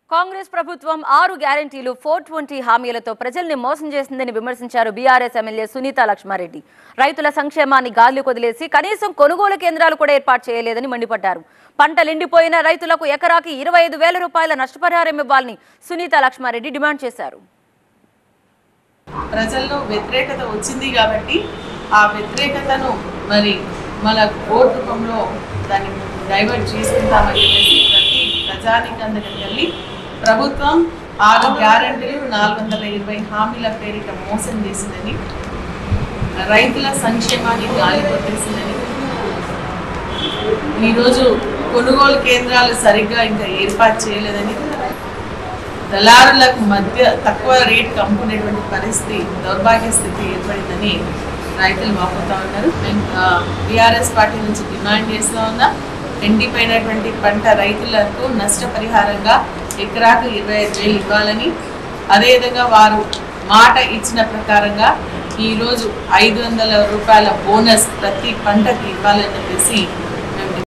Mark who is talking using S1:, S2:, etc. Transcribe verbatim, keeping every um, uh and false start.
S1: కాంగ్రెస్ ప్రభుత్వం ఆరు గ్యారెంటీలు ఫోర్ ట్వంటీ హామీలతో ప్రజల్ని మోసం చేసిందని విమర్శించారు బీఆర్ఎస్ ఎమ్మెల్యే సునీత లక్ష్మారెడ్డి. రైతుల సంక్షేమాన్ని గాలి కొదిలేసి కనీసం కొనుగోలు కేంద్రాలు కూడా ఏర్పాటు చేయలేదని మండిపడ్డారు. పంటలెండిపోయిన రైతులకు ఎకరాకి ఇరవై ఐదు వేల రూపాయల నష్టపరిహారం ఇవ్వాలని సునీత లక్ష్మారెడ్డి డిమాండ్ చేశారు.
S2: ప్రజల్లో వ్యతిరేకత వచ్చింది కాబట్టి ఆ వ్యతిరేకతను మరి మన ఓటు రూపంలో దాన్ని డైవర్ట్ చేసుకుంటామని చెప్పేసి ప్రతి ప్రజానికం దగ్గరికి వెళ్ళి ప్రభుత్వం ఆరు గ్యారెంటీలు నాలుగు వందల ఇరవై హామీల పేరిట మోసం చేసిందని, రైతుల సంక్షేమాన్ని గాలి కొట్టేసిందని, ఈరోజు కొనుగోలు కేంద్రాలు సరిగ్గా ఇంకా ఏర్పాటు చేయలేదని, దళారులకు మధ్య తక్కువ రేట్ అమ్ముకునేటువంటి పరిస్థితి దౌర్భాగ్య స్థితి ఏర్పడిందని రైతులు వాపోతూ ఉన్నారు. మేము బీఆర్ఎస్ పార్టీ నుంచి డిమాండ్ చేస్తూ ఉన్నాం. ఎండిపోయినటువంటి పంట రైతులకు నష్టపరిహారంగా ఎకరాకు ఇరవై ఐదు వేలు ఇవ్వాలని, అదేవిధంగా వారు మాట ఇచ్చిన ప్రకారంగా ఈరోజు ఐదు వందల రూపాయల బోనస్ ప్రతి పంటకి ఇవ్వాలని చెప్పేసి